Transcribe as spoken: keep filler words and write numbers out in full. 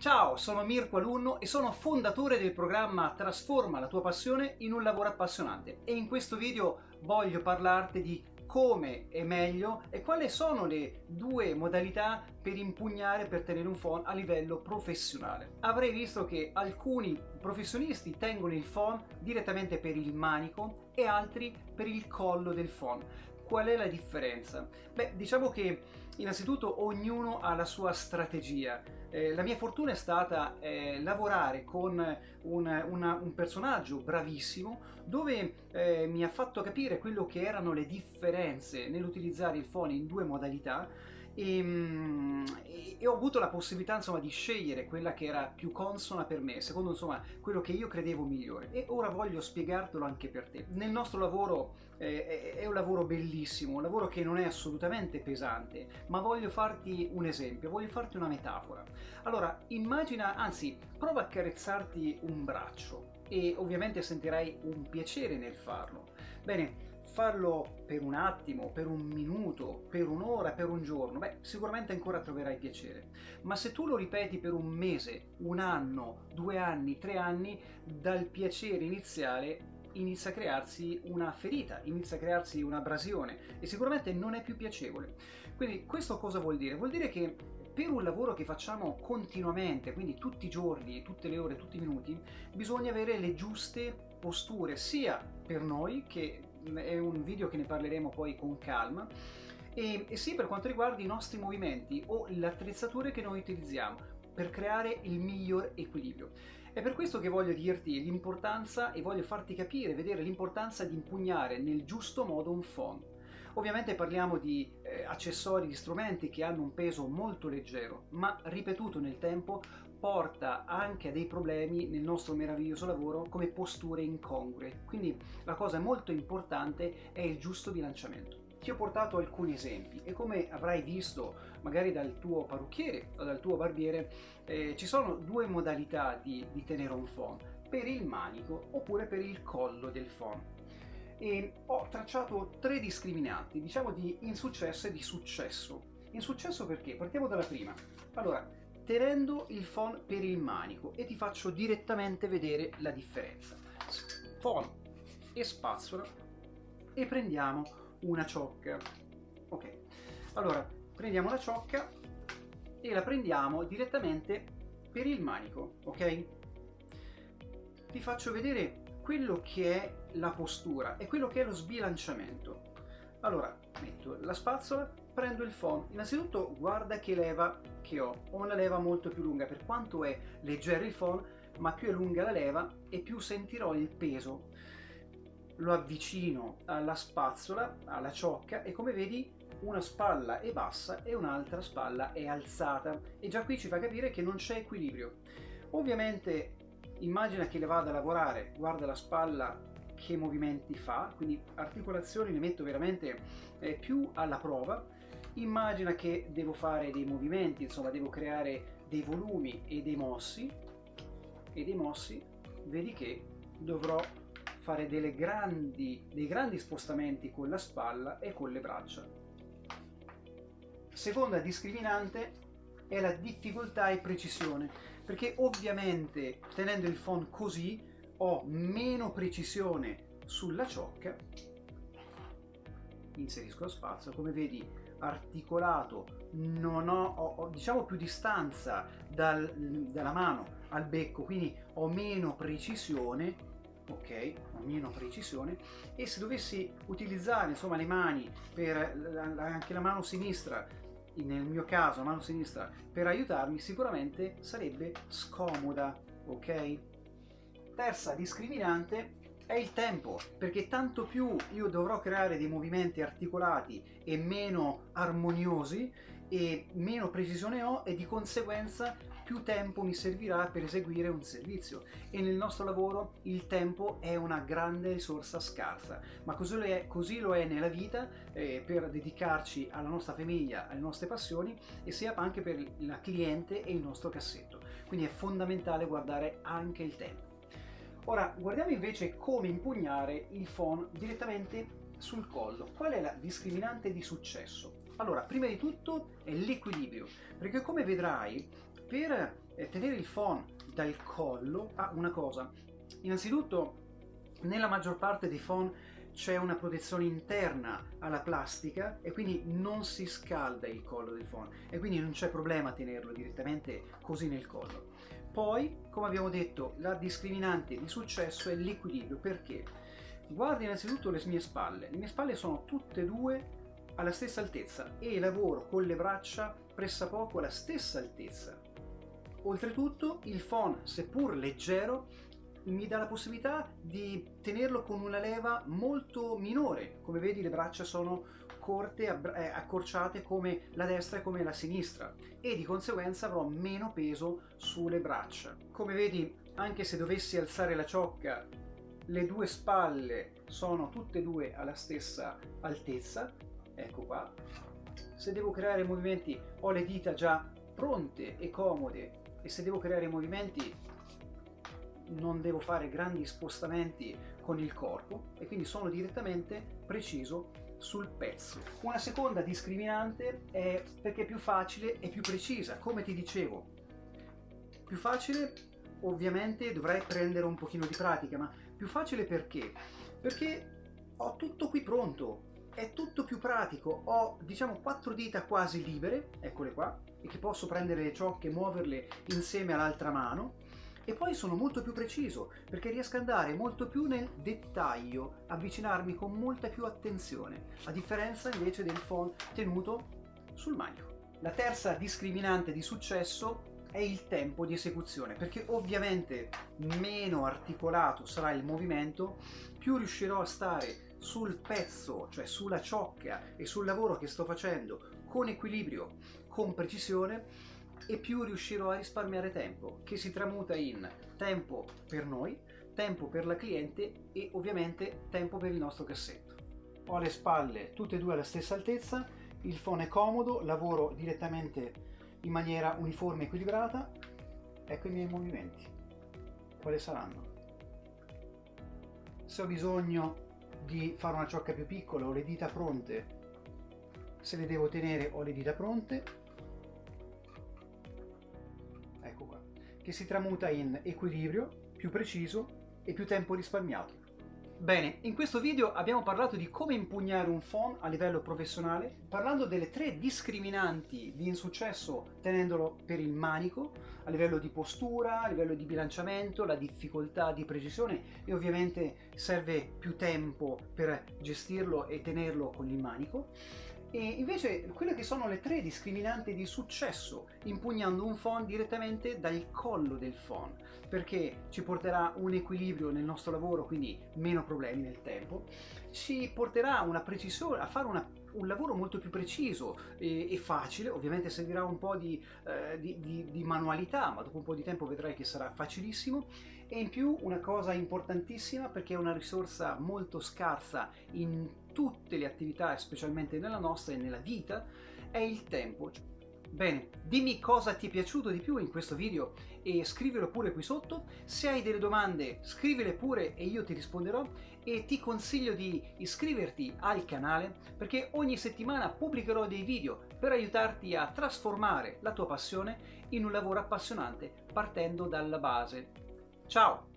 Ciao, sono Mirko Alunno e sono fondatore del programma Trasforma la tua passione in un lavoro appassionante, e in questo video voglio parlarti di come è meglio e quali sono le due modalità per impugnare, per tenere un phon a livello professionale. Avrei visto che alcuni professionisti tengono il phon direttamente per il manico e altri per il collo del phon. Qual è la differenza? Beh, diciamo che innanzitutto ognuno ha la sua strategia. Eh, la mia fortuna è stata eh, lavorare con un, una, un personaggio bravissimo, dove eh, mi ha fatto capire quello che erano le differenze nell'utilizzare il phon in due modalità, e, e, e ho avuto la possibilità, insomma, di scegliere quella che era più consona per me, secondo, insomma, quello che io credevo migliore, e ora voglio spiegartelo anche per te. Nel nostro lavoro eh, è un lavoro bellissimo, un lavoro che non è assolutamente pesante, ma voglio farti un esempio, voglio farti una metafora. Allora, immagina, anzi, prova a accarezzarti un braccio e ovviamente sentirai un piacere nel farlo. Bene, farlo per un attimo, per un minuto, per un'ora, per un giorno, beh, sicuramente ancora troverai piacere. Ma se tu lo ripeti per un mese, un anno, due anni, tre anni, dal piacere iniziale inizia a crearsi una ferita, inizia a crearsi un'abrasione e sicuramente non è più piacevole. Quindi questo cosa vuol dire? Vuol dire che per un lavoro che facciamo continuamente, quindi tutti i giorni, tutte le ore, tutti i minuti, bisogna avere le giuste posture, sia per noi, che è un video che ne parleremo poi con calma, e, e sia per quanto riguarda i nostri movimenti o le attrezzature che noi utilizziamo per creare il miglior equilibrio. È per questo che voglio dirti l'importanza e voglio farti capire, vedere l'importanza di impugnare nel giusto modo un phon. Ovviamente parliamo di eh, accessori, di strumenti che hanno un peso molto leggero, ma ripetuto nel tempo porta anche a dei problemi nel nostro meraviglioso lavoro come posture incongrue. Quindi la cosa molto importante è il giusto bilanciamento. Ti ho portato alcuni esempi e, come avrai visto magari dal tuo parrucchiere o dal tuo barbiere, eh, ci sono due modalità di, di tenere un phon: per il manico oppure per il collo del phon. E ho tracciato tre discriminanti, diciamo di insuccesso e di successo. Insuccesso perché? Partiamo dalla prima. Allora, tenendo il phon per il manico, e ti faccio direttamente vedere la differenza. Phon e spazzola, e prendiamo una ciocca. Ok, allora prendiamo la ciocca e la prendiamo direttamente per il manico, ok? Ti faccio vedere quello che è la postura e quello che è lo sbilanciamento. Allora, metto la spazzola, prendo il phon. Innanzitutto guarda che leva che ho, ho una leva molto più lunga, per quanto è leggero il phon, ma più è lunga la leva e più sentirò il peso. Lo avvicino alla spazzola, alla ciocca, e come vedi una spalla è bassa e un'altra spalla è alzata, e già qui ci fa capire che non c'è equilibrio. Ovviamente immagina che le vado a lavorare, guarda la spalla che movimenti fa, quindi articolazioni le metto veramente eh, più alla prova. Immagina che devo fare dei movimenti, insomma devo creare dei volumi e dei mossi, e dei mossi, vedi che dovrò fare delle grandi, dei grandi spostamenti con la spalla e con le braccia. Seconda discriminante è la difficoltà e precisione, perché ovviamente tenendo il phon così ho meno precisione sulla ciocca. Inserisco lo spazio, come vedi articolato, non ho, ho, ho diciamo più distanza dal, dalla mano al becco, quindi ho meno precisione. Ok, ho meno precisione, e se dovessi utilizzare, insomma, le mani per la, la, anche la mano sinistra, nel mio caso la mano sinistra, per aiutarmi, sicuramente sarebbe scomoda. Ok, terza discriminante è il tempo, perché tanto più io dovrò creare dei movimenti articolati e meno armoniosi e meno precisione ho, e di conseguenza più tempo mi servirà per eseguire un servizio. E nel nostro lavoro il tempo è una grande risorsa scarsa, ma così lo è, così lo è nella vita, eh, per dedicarci alla nostra famiglia, alle nostre passioni, e sia anche per la cliente e il nostro cassetto. Quindi è fondamentale guardare anche il tempo. Ora guardiamo invece come impugnare il phon direttamente sul collo. Qual è la discriminante di successo? Allora, prima di tutto è l'equilibrio, perché come vedrai, per eh, tenere il phon dal collo ha una cosa. Innanzitutto, nella maggior parte dei phon c'è una protezione interna alla plastica e quindi non si scalda il collo del phon e quindi non c'è problema a tenerlo direttamente così nel collo. Poi, come abbiamo detto, la discriminante di successo è l'equilibrio. Perché? Guardi innanzitutto le mie spalle. Le mie spalle sono tutte e due alla stessa altezza e lavoro con le braccia pressappoco alla stessa altezza. Oltretutto il phon, seppur leggero, mi dà la possibilità di tenerlo con una leva molto minore. Come vedi, le braccia sono corte, accorciate come la destra e come la sinistra e di conseguenza avrò meno peso sulle braccia. Come vedi, anche se dovessi alzare la ciocca, le due spalle sono tutte e due alla stessa altezza. Ecco qua. Se devo creare movimenti ho le dita già pronte e comode e se devo creare movimenti non devo fare grandi spostamenti con il corpo e quindi sono direttamente preciso sul pezzo. Una seconda discriminante è perché è più facile e più precisa. Come ti dicevo, più facile, ovviamente dovrei prendere un pochino di pratica, ma più facile perché? Perché ho tutto qui pronto, è tutto più pratico, ho diciamo quattro dita quasi libere, eccole qua, e che posso prendere le ciocche e muoverle insieme all'altra mano. E poi sono molto più preciso perché riesco ad andare molto più nel dettaglio, avvicinarmi con molta più attenzione, a differenza invece del phon tenuto sul manico. La terza discriminante di successo è il tempo di esecuzione, perché ovviamente meno articolato sarà il movimento, più riuscirò a stare sul pezzo, cioè sulla ciocca e sul lavoro che sto facendo con equilibrio, con precisione, e più riuscirò a risparmiare tempo, che si tramuta in tempo per noi, tempo per la cliente e ovviamente tempo per il nostro cassetto. Ho le spalle tutte e due alla stessa altezza, il phon è comodo, lavoro direttamente in maniera uniforme e equilibrata. Ecco i miei movimenti. Quali saranno? Se ho bisogno di fare una ciocca più piccola ho le dita pronte, se le devo tenere ho le dita pronte. Ecco qua, che si tramuta in equilibrio, più preciso e più tempo risparmiato. Bene, in questo video abbiamo parlato di come impugnare un phon a livello professionale, parlando delle tre discriminanti di insuccesso tenendolo per il manico, a livello di postura, a livello di bilanciamento, la difficoltà di precisione e ovviamente serve più tempo per gestirlo e tenerlo con il manico. E invece quelle che sono le tre discriminanti di successo impugnando un phon direttamente dal collo del phon, perché ci porterà un equilibrio nel nostro lavoro, quindi meno problemi nel tempo, ci porterà una precisione, a fare una, un lavoro molto più preciso e, e facile. Ovviamente servirà un po' di, eh, di, di, di manualità, ma dopo un po' di tempo vedrai che sarà facilissimo. E in più una cosa importantissima, perché è una risorsa molto scarsa in tutte le attività, specialmente nella nostra e nella vita, è il tempo. Bene, dimmi cosa ti è piaciuto di più in questo video e scrivilo pure qui sotto. Se hai delle domande scrivile pure e io ti risponderò, e ti consiglio di iscriverti al canale perché ogni settimana pubblicherò dei video per aiutarti a trasformare la tua passione in un lavoro appassionante partendo dalla base. Ciao!